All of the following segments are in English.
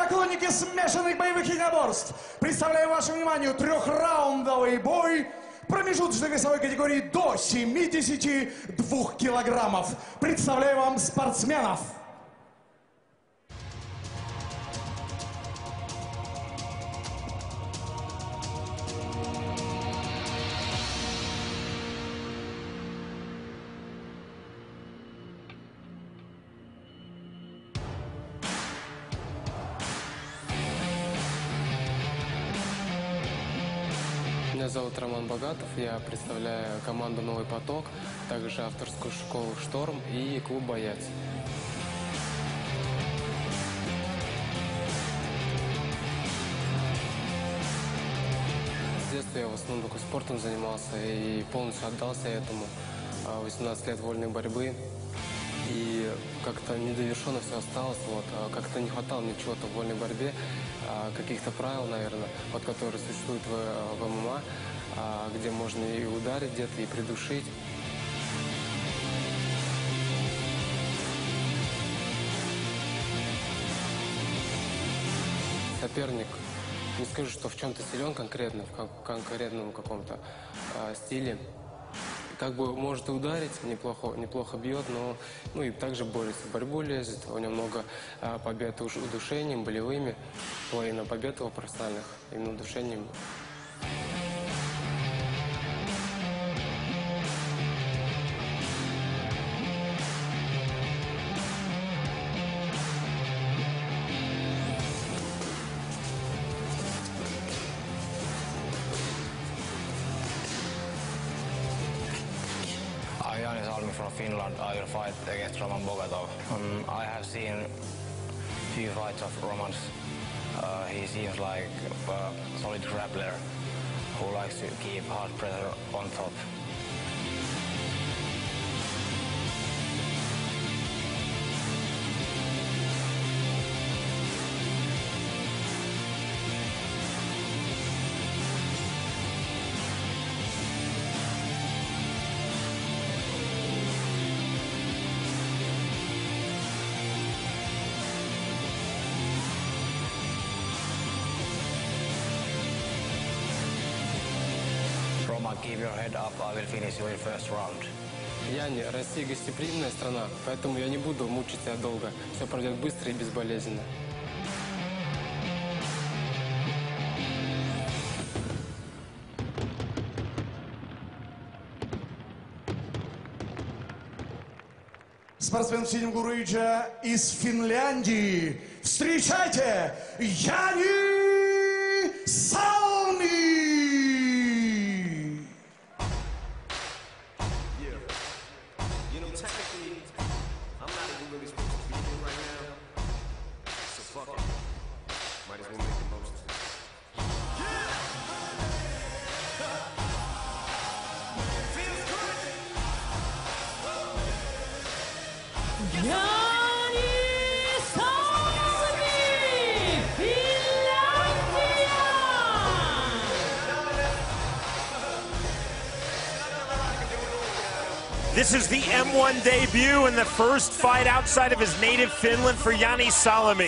поклонники смешанных боевых единоборств, представляю вашему вниманию трехраундовый бой промежуточной весовой категории до 72 килограммов. Представляю вам спортсменов. Меня зовут Роман Богатов, я представляю команду «Новый поток», также авторскую школу «Шторм» и клуб «Боец». С детства я в основном только спортом занимался и полностью отдался этому. 18 лет вольной борьбы. И как-то недовершенно все осталось, как-то не хватало мне чего-то в вольной борьбе, каких-то правил, наверное, которые существуют в ММА, где можно и ударить где-то, и придушить. Соперник, не скажу, что в чем-то силен конкретно, в конкретном каком-то стиле. Как бы может и ударить, неплохо бьет, но и также борется. В борьбу лезет, у него много побед удушением, болевыми, половина побед его профессиональных, именно удушением. Jani Salmi from Finland. I will fight against Roman Bogatov. I have seen few fights of Roman's. He seems like a solid grappler who likes to keep hard pressure on top. Roman, keep your head up. I will finish you in first round. Яни, Россия гостеприимная страна, поэтому я не буду мучить тебя долго. Все пройдет быстро и безболезненно. Спортсмен в синем гуруиджа из Финляндии. Встречайте, Jani Salmi! Jani Salmi, Finlandia! This is the M1 debut and the first fight outside of his native Finland for Jani Salmi.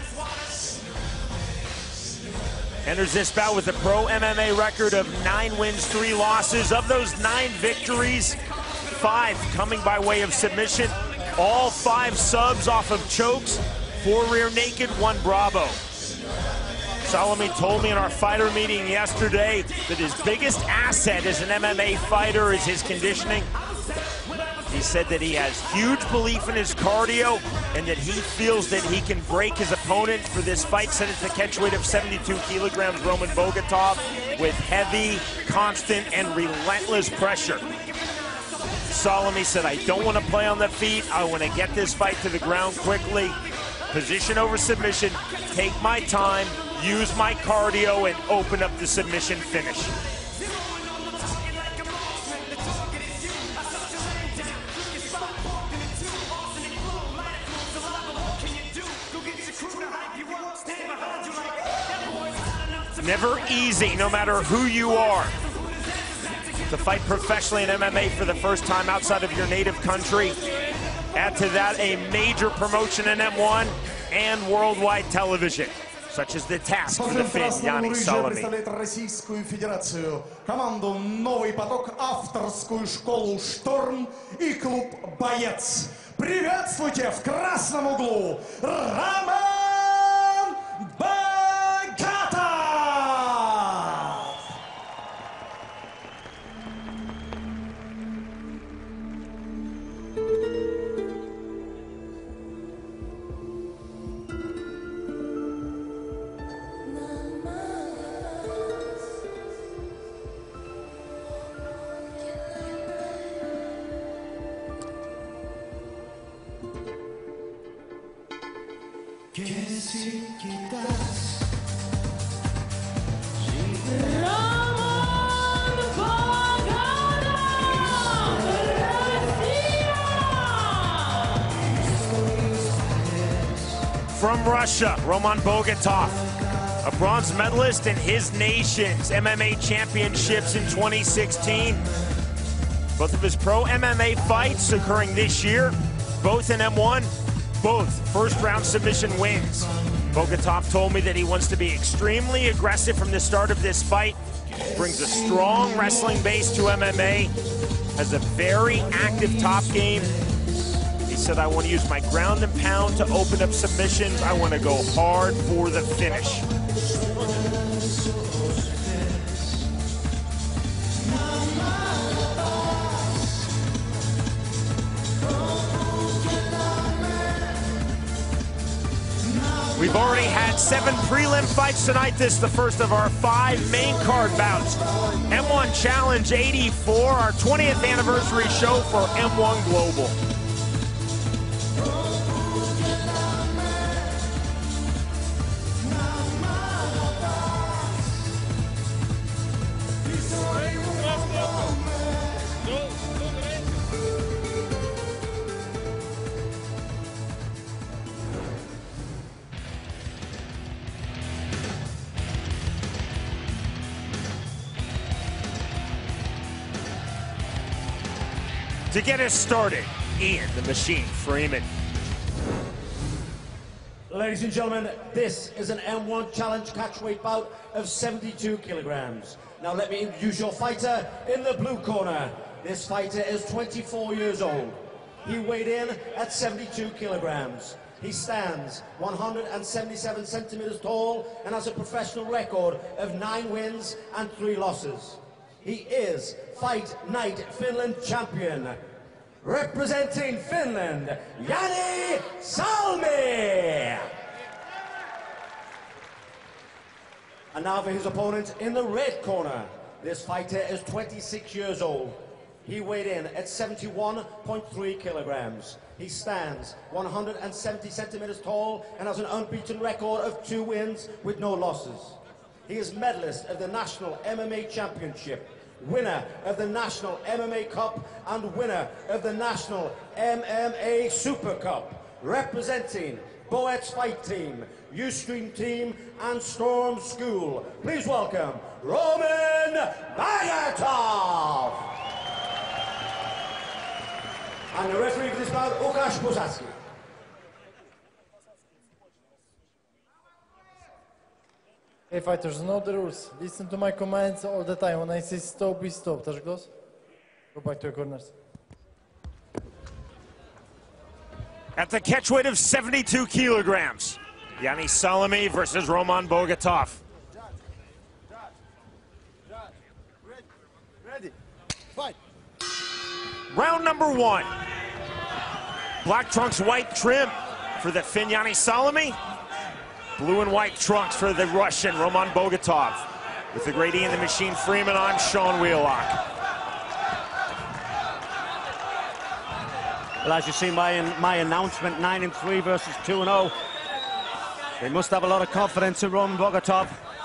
Enters this bout with a pro MMA record of 9 wins, 3 losses. Of those 9 victories, 5 coming by way of submission. All 5 subs off of chokes, 4 rear naked, 1 Bravo. Salmi told me in our fighter meeting yesterday that his biggest asset as an MMA fighter is his conditioning. He said that he has huge belief in his cardio and that he feels that he can break his opponent for this fight set at the catch weight of 72 kilograms, Roman Bogatov, with heavy, constant, and relentless pressure. Salmi said, I don't want to play on the feet. I want to get this fight to the ground quickly. Position over submission, take my time, use my cardio, and open up the submission finish. Never easy, no matter who you are. To fight professionally in MMA for the first time outside of your native country. Add to that a major promotion in M1. and worldwide television, such as the task for the Finn, Yanni Salami. Представляет Российскую Федерацию, команду «Новый поток», авторскую школу «Шторм» и клуб «Боец». Приветствуйте в красном углу Роман Богатов! Роман Богатов, Россия! From Russia, Roman Bogatov, a bronze medalist in his nation's MMA championships in 2016. Both of his pro MMA fights occurring this year, both in M1, both first-round submission wins. Bogatov told me that he wants to be extremely aggressive from the start of this fight, brings a strong wrestling base to MMA, has a very active top game. He said, I want to use my ground and pound to open up submissions. I want to go hard for the finish. We've already had 7 prelim fights tonight. This is the first of our 5 main card bouts. M1 Challenge 84, our 20th anniversary show for M1 Global. To get us started, Ian the Machine Freeman. Ladies and gentlemen, this is an M1 Challenge catchweight bout of 72 kilograms. Now let me introduce your fighter in the blue corner. This fighter is 24 years old. He weighed in at 72 kilograms. He stands 177 centimeters tall and has a professional record of 9 wins and 3 losses. He is Fight Night Finland champion. Representing Finland, Yanni Salmi! And now for his opponent in the red corner. This fighter is 26 years old. He weighed in at 71.3 kilograms. He stands 170 centimeters tall and has an unbeaten record of 2 wins with no losses. He is medalist of the National MMA Championship, winner of the National MMA Cup, and winner of the National MMA Super Cup, representing Boets Fight Team, Ustream Team, and Storm School. Please welcome Roman Bogatov! And the referee for this bout, Łukasz Posadzki. Hey fighters, know the rules. Listen to my commands all the time. When I say stop, we stop. Touch goes. Go back to your corners. At the catchweight of 72 kilograms, Yanni Salami versus Roman Bogatov. Ready. Fight. Round number 1. Black trunks, white trim for the Finn Yanni Salami. Blue and white trunks for the Russian Roman Bogatov. With the great Ian the Machine Freeman, I'm Sean Wheelock. Well, as you see, my announcement, 9-3 versus 2-0. They must have a lot of confidence in Roman Bogatov.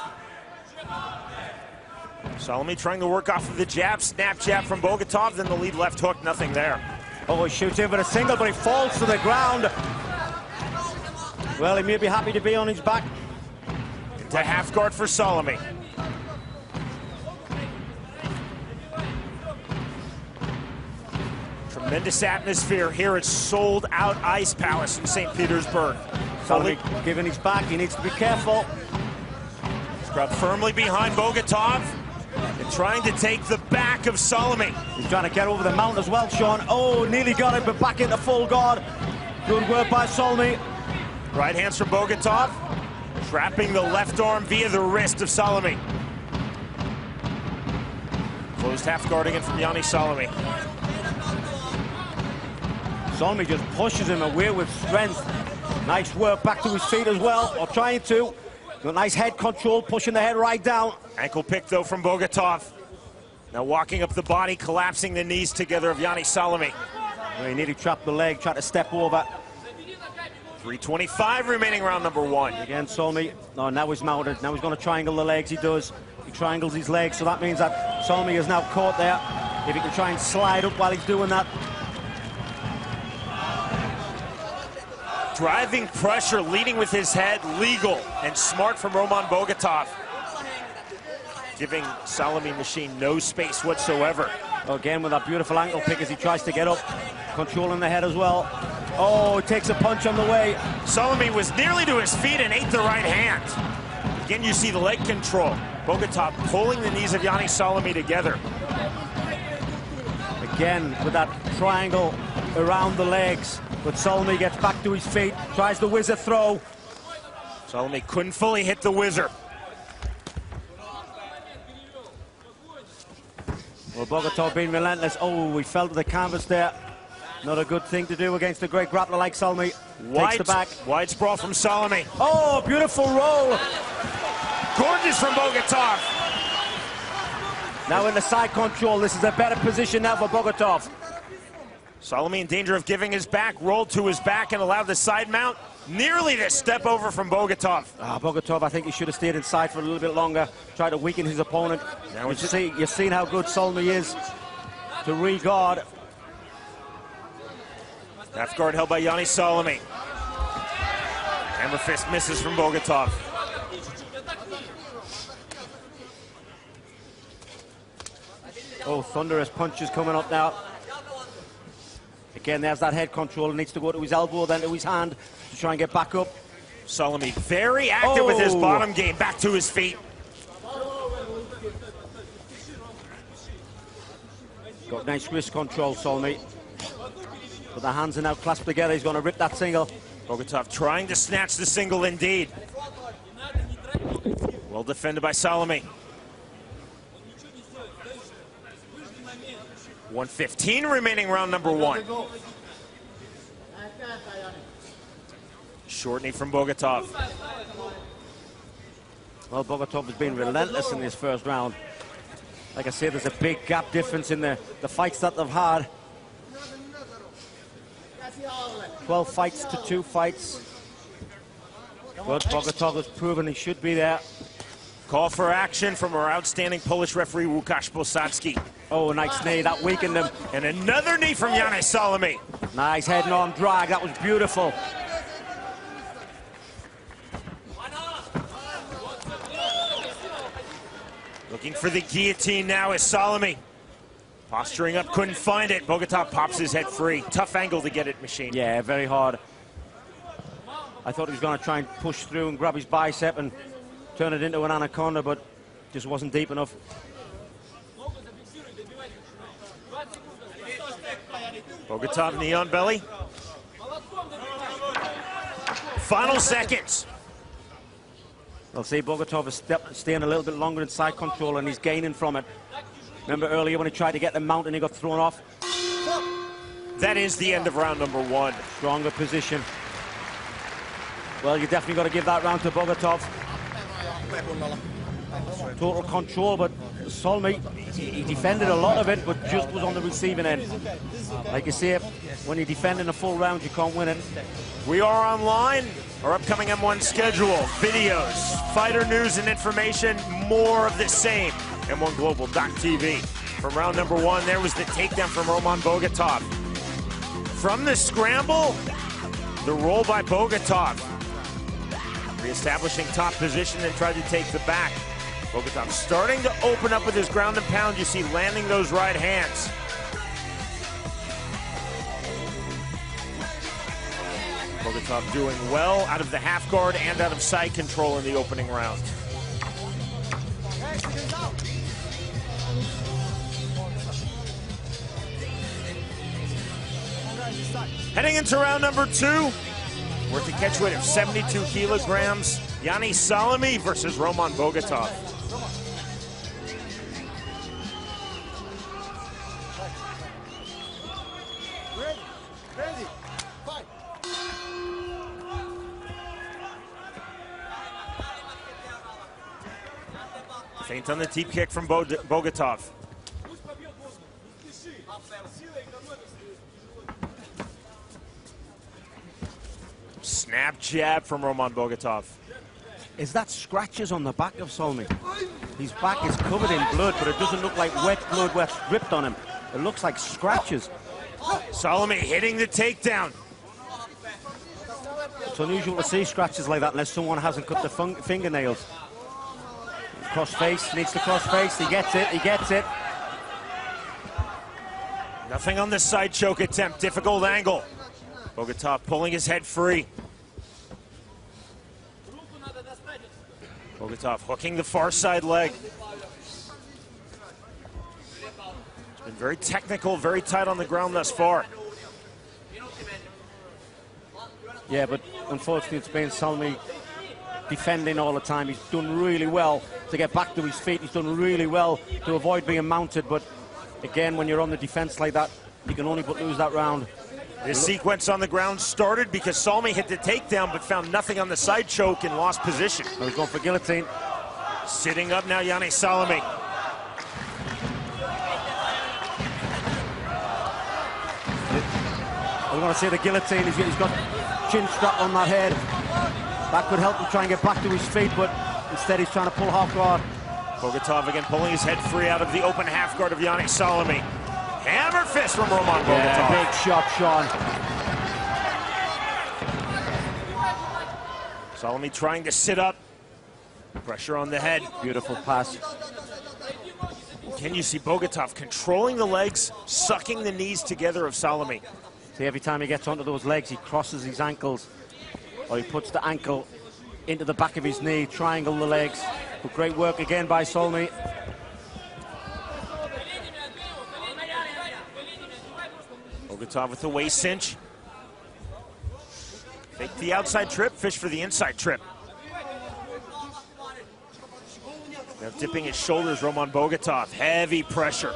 Salami trying to work off of the jab, snap jab from Bogatov, then the lead left hook, nothing there. Oh, he shoots in for a single, but he falls to the ground. Well, he may be happy to be on his back. Into half guard for Salami. Tremendous atmosphere here at Sold Out Ice Palace in St. Petersburg. Salome giving his back. He needs to be careful. He's grabbed firmly behind Bogatov and trying to take the back of Salome. He's trying to get over the mount as well, Sean. Oh, nearly got it, but back into full guard. Good work by Salome. Right hands from Bogatov, trapping the left arm via the wrist of Salome. Closed half guard again from Yanni Salome. Salome just pushes him away with strength. Nice work back to his feet as well, or trying to. Got nice head control, pushing the head right down. Ankle pick though from Bogatov. Now walking up the body, collapsing the knees together of Yanni Salome. Well, he nearly trapped the leg, tried to step over. 3:25 remaining round number 1. Again, Salome, no, now he's mounted. Now he's going to triangle the legs, he does. He triangles his legs, so that means that Salome is now caught there. If he can try and slide up while he's doing that. Driving pressure, leading with his head, legal and smart from Roman Bogatov. Giving Salome Machine no space whatsoever. Again, with that beautiful ankle pick as he tries to get up. Controlling the head as well. Oh, he takes a punch on the way. Salome was nearly to his feet and ate the right hand. Again, you see the leg control. Bogatov pulling the knees of Yanni Salome together. Again, with that triangle around the legs. But Salome gets back to his feet, tries the whizzer throw. Salome couldn't fully hit the whizzer. Well, Bogatov being relentless. Oh, he fell to the canvas there. Not a good thing to do against a great grappler like Salome. Takes the back. Wide sprawl from Salome. Oh, beautiful roll. Gorgeous from Bogatov. Now in the side control. This is a better position now for Bogatov. Salome in danger of giving his back, rolled to his back and allowed the side mount. Nearly the step over from Bogatov. Bogatov, I think he should have stayed inside for a little bit longer, try to weaken his opponent. Now you've seen how good Salome is to re-guard. Half guard held by Yanni Salome. Hammer fist misses from Bogatov. Oh, thunderous punches coming up now. Again, there's that head control. He needs to go to his elbow, then to his hand to try and get back up. Salome very active with his bottom game, back to his feet. Got nice wrist control, Salome. But the hands are now clasped together. He's going to rip that single. Bogatov trying to snatch the single indeed. Well defended by Salome. 1:15 remaining round number 1. Short knee from Bogatov. Well, Bogatov has been relentless in this first round. Like I said, there's a big gap difference in the fights that they've had. 12 fights to 2 fights. But Bogatov has proven he should be there. Call for action from our outstanding Polish referee, Łukasz Posadzki. Oh, nice knee, that weakened him. And another knee from Yanni Salome. Nice head and arm drag, that was beautiful. Looking for the guillotine now is Salome. Posturing up, couldn't find it. Bogatov pops his head free. Tough angle to get it, Machine. Yeah, very hard. I thought he was going to try and push through and grab his bicep and turn it into an anaconda, but just wasn't deep enough. Bogatov knee on belly. Final seconds. I'll see Bogatov is staying a little bit longer in side control and he's gaining from it. Remember earlier when he tried to get the mount and he got thrown off? That is the end of round number 1. Stronger position. Well, you definitely got to give that round to Bogatov. Total control, but Salome, he defended a lot of it, but just was on the receiving end. Like you say, when you're defending a full round, you can't win it. We are online. Our upcoming M1 schedule, videos, fighter news and information, more of the same. M1Global.tv. From round number 1, there was the takedown from Roman Bogatov. From the scramble, the roll by Bogatov. Reestablishing top position and tried to take the back. Bogatov starting to open up with his ground and pound. You see landing those right hands. Bogotov doing well out of the half guard and out of side control in the opening round. Heading into round number 2, worth a catch weight of 72 kilograms, Yannis Salami versus Roman Bogotov. Feint on the deep kick from Bogotov. Snap jab from Roman Bogotov. Is that scratches on the back of Salmi? His back is covered in blood, but it doesn't look like wet blood where it's dripped on him. It looks like scratches. Salami hitting the takedown. It's unusual to see scratches like that unless someone hasn't cut their fingernails. Cross face, needs to cross face. He gets it, he gets it. Nothing on the side choke attempt, difficult angle. Bogotov pulling his head free. Bogotov hooking the far side leg. It's been very technical, very tight on the ground thus far. Yeah, but unfortunately it's been Salmi defending all the time. He's done really well to get back to his feet. He's done really well to avoid being mounted, but again, when you're on the defense like that, you can only but lose that round. This sequence on the ground started because Salmi hit the takedown but found nothing on the side choke and lost position. He's going for guillotine. Sitting up now, Yannis Salami. We want to see the guillotine. He's got chin strap on that head. That could help him try and get back to his feet, but instead he's trying to pull half guard. Bogotov again pulling his head free out of the open half guard of Yannis Salami. Hammer fist from Roman Bogotov. Yeah, big shot, Sean. Salami trying to sit up. Pressure on the head. Beautiful pass. Can you see Bogotov controlling the legs, sucking the knees together of Salami? See, every time he gets onto those legs, he crosses his ankles, or he puts the ankle into the back of his knee, triangle the legs. But great work again by Salmi. Bogotov with the waist cinch. Fake the outside trip, fish for the inside trip. Now dipping his shoulders, Roman Bogotov. Heavy pressure.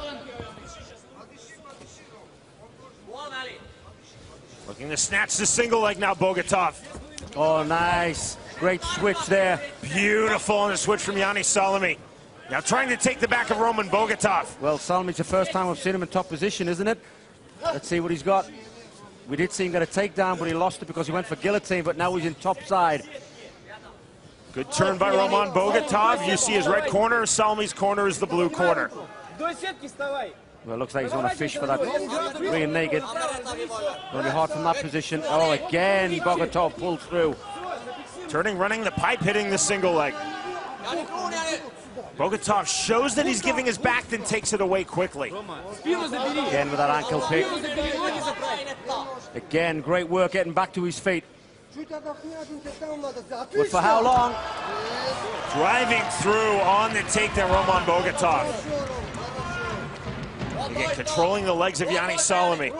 Looking to snatch the single leg now, Bogotov. Oh, nice. Great switch there. Beautiful on the switch from Yannis Salami. Now trying to take the back of Roman Bogotov. Well, Salmi's the first time we've seen him in top position, isn't it? Let's see what he's got. We did see him get a takedown, but he lost it because he went for guillotine, but now he's in top side. Good turn by Roman Bogotov. You see his red corner. Salmi's corner is the blue corner. Well, it looks like he's going to fish for that rear naked. Going to be hard from that position. Oh, again, Bogotov pulls through. Turning, running the pipe, hitting the single leg. Bogotov shows that he's giving his back, then takes it away quickly. Again with that ankle pick. Again, great work getting back to his feet. But for how long? Driving through on the takedown, Roman Bogotov. Again, controlling the legs of Yannis Salami.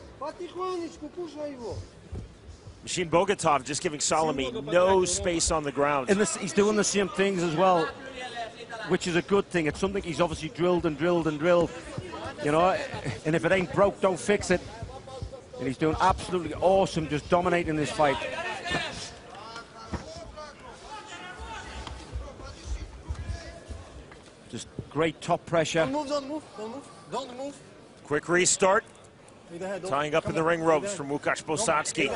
Machine Bogotov just giving Salami no space on the ground. And he's doing the same things as well, which is a good thing. It's something he's obviously drilled and drilled and drilled, you know, and if it ain't broke, don't fix it. And he's doing absolutely awesome, just dominating this fight. Just great top pressure. Don't move, don't move, don't move. Quick restart. Tying up in the ring ropes from Łukasz Bosacki.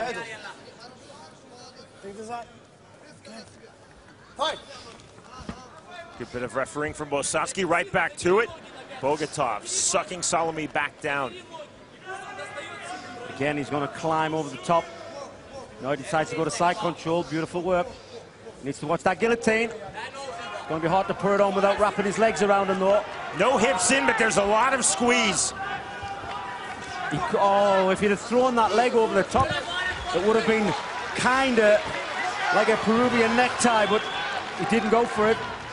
Good bit of refereeing from Bosacki, right back to it. Bogotov sucking Salami back down. Again, he's going to climb over the top. Now he decides to go to side control. Beautiful work. Needs to watch that guillotine. It's going to be hard to put it on without wrapping his legs around him, though. No hips in, but there's a lot of squeeze. Oh, if he'd have thrown that leg over the top, it would have been kinda like a Peruvian necktie, but he didn't go for it.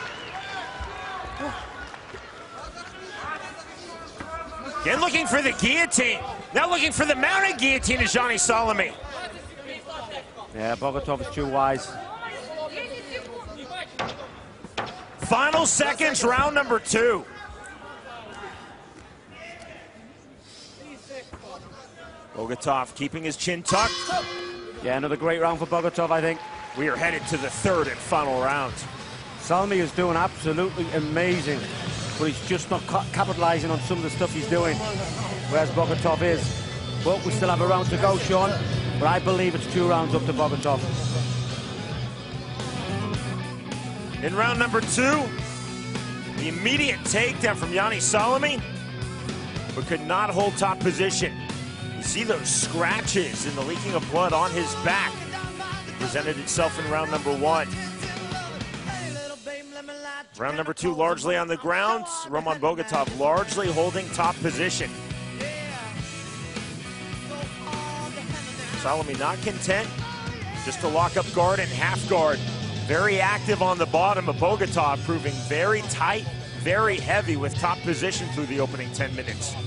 Again looking for the guillotine. Now looking for the mounted guillotine is Gianni Salami. Yeah, Bogatov is too wise. Final seconds, round number 2. Bogatov keeping his chin tucked. Yeah, another great round for Bogatov, I think. We are headed to the 3rd and final round. Salmi is doing absolutely amazing, but he's just not capitalizing on some of the stuff he's doing, whereas Bogatov is. But we still have a round to go, Sean, but I believe it's 2 rounds up to Bogatov. In round number 2, the immediate takedown from Gianni Salami, but could not hold top position. You see those scratches and the leaking of blood on his back. It presented itself in round number 1. Round number 2 largely on the ground. Roman Bogatov largely holding top position. Salami not content just to lock up guard and half guard. Very active on the bottom of Bogatov, proving very tight, very heavy with top position through the opening 10 minutes.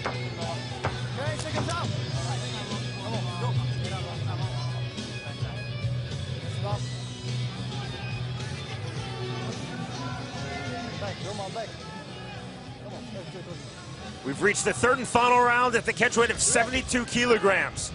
We've reached the 3rd and final round at the catchweight of 72 kilograms.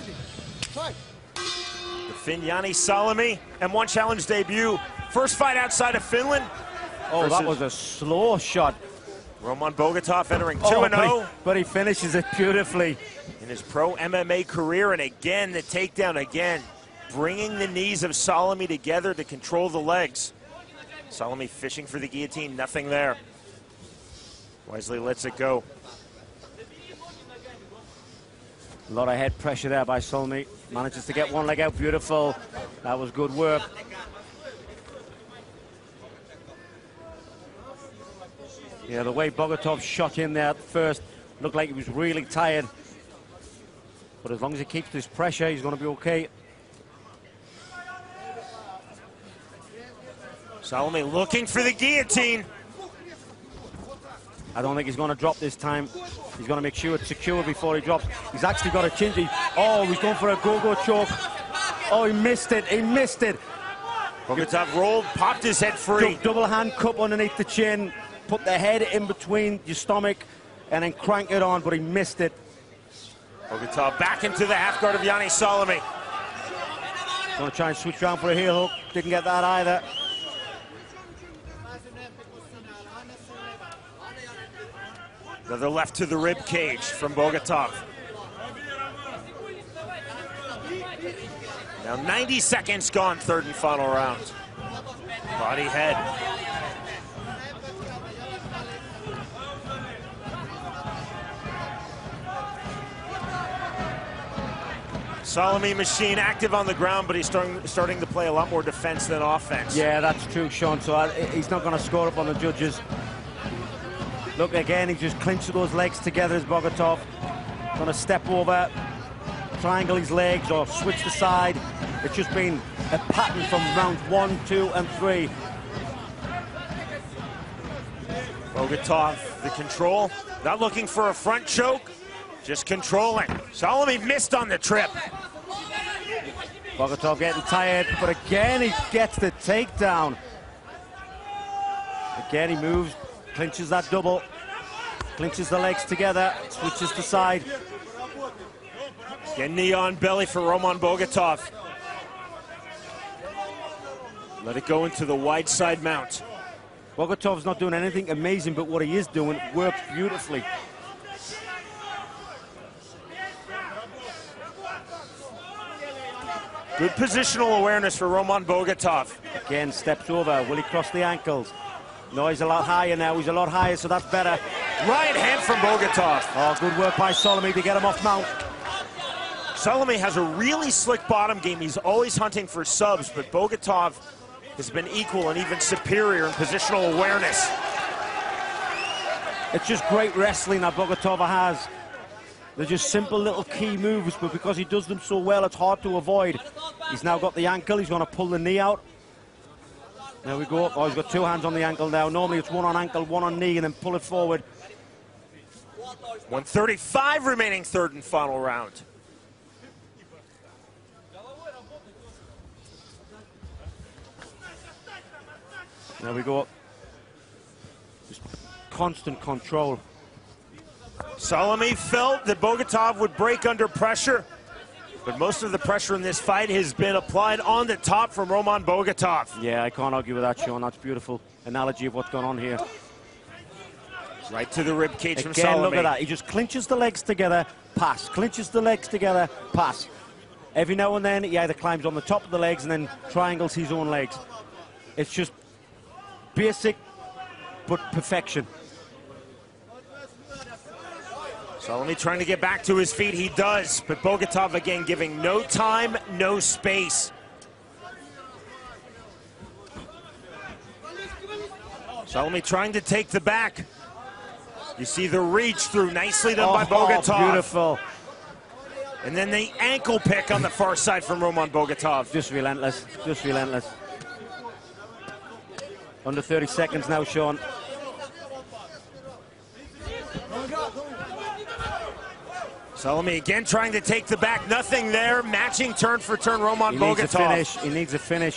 The Finn Gianni Salami, M1 Challenge debut. First fight outside of Finland. Oh, that was a slow shot. Roman Bogatov entering 2-0. But he finishes it beautifully. In his pro MMA career, and again, the takedown again. Bringing the knees of Salami together to control the legs. Salami fishing for the guillotine, nothing there. Wisely lets it go. A lot of head pressure there by Salami. Manages to get one leg out, beautiful. That was good work. Yeah, the way Bogatov shot in there at first looked like he was really tired. But as long as he keeps this pressure, he's going to be okay. Salami looking for the guillotine. I don't think he's going to drop this time. He's going to make sure it's secure before he drops. He's actually got a chin. Oh, he's going for a go-go choke. Oh, he missed it. He missed it. Bogatov rolled, popped his head free. Double hand cup underneath the chin. Put the head in between your stomach and then crank it on, but he missed it. Bogatov back into the half guard of Gianni Salami. Going to try and switch around for a heel hook. Didn't get that either. Another left to the rib cage from Bogatov. Now 90 seconds gone, 3rd and final round. Body head. Salami machine active on the ground, but he's starting to play a lot more defense than offense. Yeah, that's true, Sean. So he's not going to score up on the judges. Look, again, he just clinched those legs together as Bogatov. Going to step over, triangle his legs or switch the side. It's just been a pattern from rounds 1, 2, and 3. Bogatov, the control. Not looking for a front choke, just controlling. Salami missed on the trip. Bogatov getting tired, but again, he gets the takedown. Again, he moves, clinches that double, clinches the legs together, switches the side. Again, knee on belly for Roman Bogatov. Let it go into the wide side mount. Bogatov's not doing anything amazing, but what he is doing works beautifully. Good positional awareness for Roman Bogatov. Again, steps over. Will he cross the ankles? No, he's a lot higher now. He's a lot higher, so that's better. Right hand from Bogatov. Oh, good work by Salami to get him off mount. Salami has a really slick bottom game. He's always hunting for subs, but Bogatov has been equal and even superior in positional awareness. It's just great wrestling that Bogatov has. They're just simple little key moves, but because he does them so well, it's hard to avoid. He's now got the ankle. He's going to pull the knee out. There we go. Oh, he's got two hands on the ankle now. Normally it's one on ankle, one on knee, and then pull it forward. 1:35 remaining, third and final round. There we go. Just constant control. Salami felt that Bogatov would break under pressure, but most of the pressure in this fight has been applied on the top from Roman Bogatov. Yeah, I can't argue with that, Sean. That's beautiful analogy of what's going on here. Right to the rib cage from Again, Salami. look at that. He just clinches the legs together, pass. Clinches the legs together, pass. Every now and then, he either climbs on the top of the legs and then triangles his own legs. It's just basic, but perfection. Salami trying to get back to his feet. He does, but Bogatov again giving no time, no space. Salami trying to take the back. You see the reach through, nicely done by Bogatov. Beautiful. And then the ankle pick on the far side from Roman Bogatov. Just relentless, just relentless. Under 30 seconds now, Sean. Salami again trying to take the back, nothing there. Matching turn for turn, Roman Bogatov. He needs a finish, he needs a finish.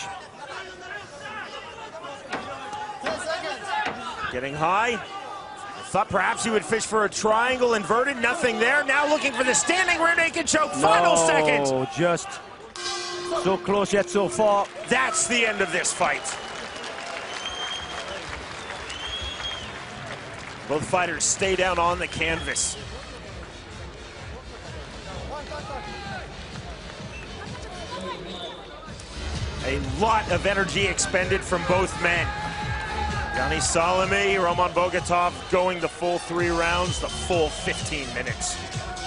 Getting high. Thought perhaps he would fish for a triangle, inverted, nothing there. Now looking for the standing rear naked choke, final second. Oh, just so close yet so far. That's the end of this fight. Both fighters stay down on the canvas. A lot of energy expended from both men. Yannis Salami, Roman Bogatov going the full 3 rounds, the full 15 minutes.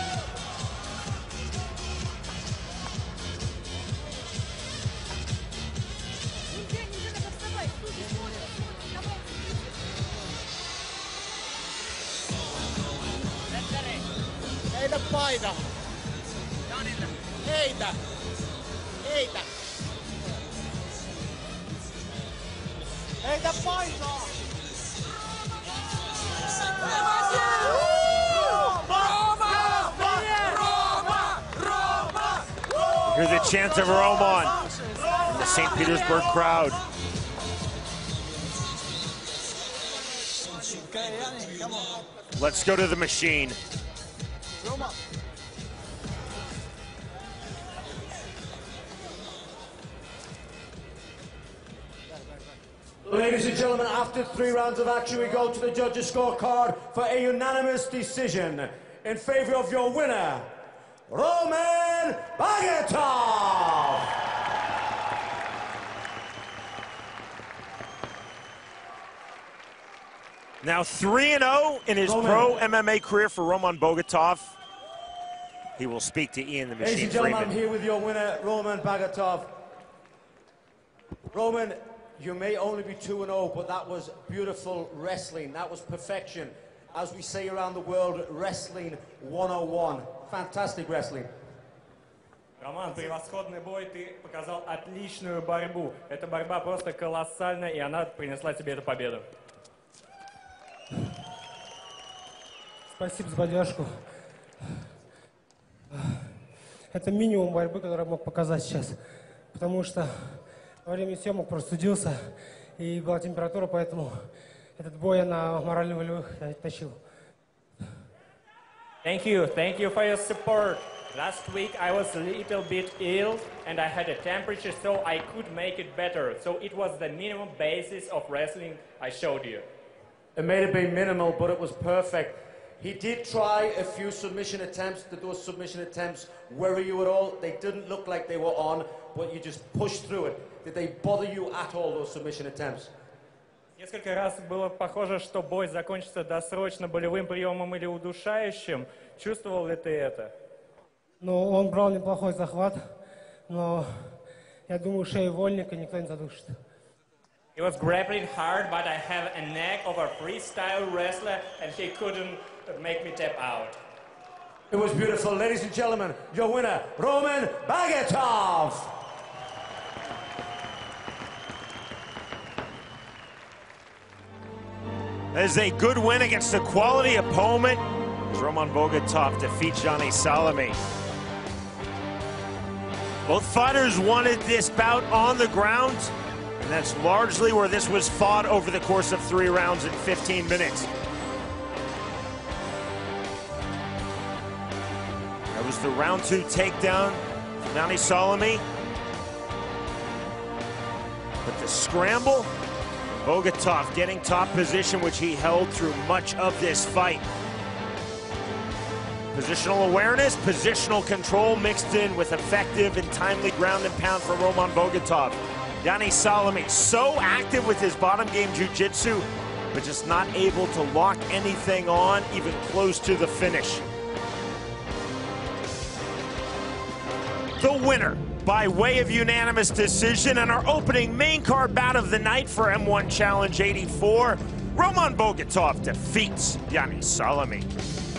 Heitä paita. Heitä. Heitä. Heitä paitaa. Hear the chant of Roman from the St. Petersburg crowd. Let's go to the machine. Ladies and gentlemen, after 3 rounds of action, we go to the judges' scorecard for a unanimous decision in favor of your winner, Roman Bogatov. Now 3-0 in his pro MMA career for Roman Bogatov. He will speak to Ian the Machine Ladies and gentlemen, I'm Freeman. here with your winner, Roman Bogatov. Roman, you may only be 2-0, but that was beautiful wrestling. That was perfection. As we say around the world, wrestling 101. Fantastic wrestling. Роман, превосходный бой, ты показал отличную борьбу. Эта борьба просто колоссальная, и она принесла тебе эту победу. Спасибо за поддержку. Это минимум борьбы, который я мог показать сейчас. Потому что во время съемок простудился, и была температура, поэтому этот бой я на морально-волевых тащил. Thank you for your support. Last week I was a little bit ill and I had a temperature, so I could make it better. So it was the minimum basis of wrestling I showed you. It may have been minimal, but it was perfect. He did try a few submission attempts. Did those submission attempts worry you at all? They didn't look like they were on, but you just pushed through it. Did they bother you at all, those submission attempts? Несколько раз было похоже, что бой закончится досрочно болевым приемом или удушающим. Чувствовал ли ты это? Ну, он брал неплохой захват, но я думаю, шею вольника никто не задушит. He was grappling hard, but I have a knack of a freestyle wrestler, and he couldn't make me tap out. It was beautiful. Ladies and gentlemen, your winner, Roman Bogatov. That is a good win against a quality opponent. Roman Bogatov defeats Gianni Salami. Both fighters wanted this bout on the ground, and that's largely where this was fought over the course of 3 rounds and 15 minutes. That was the round 2 takedown from Gianni Salami. But the scramble, Bogatov getting top position, which he held through much of this fight. Positional awareness, positional control mixed in with effective and timely ground and pound for Roman Bogatov. Gianni Salami so active with his bottom game jiu-jitsu, but just not able to lock anything on even close to the finish. The winner by way of unanimous decision and our opening main card bout of the night for M1 Challenge 84, Roman Bogatov defeats Gianni Salami.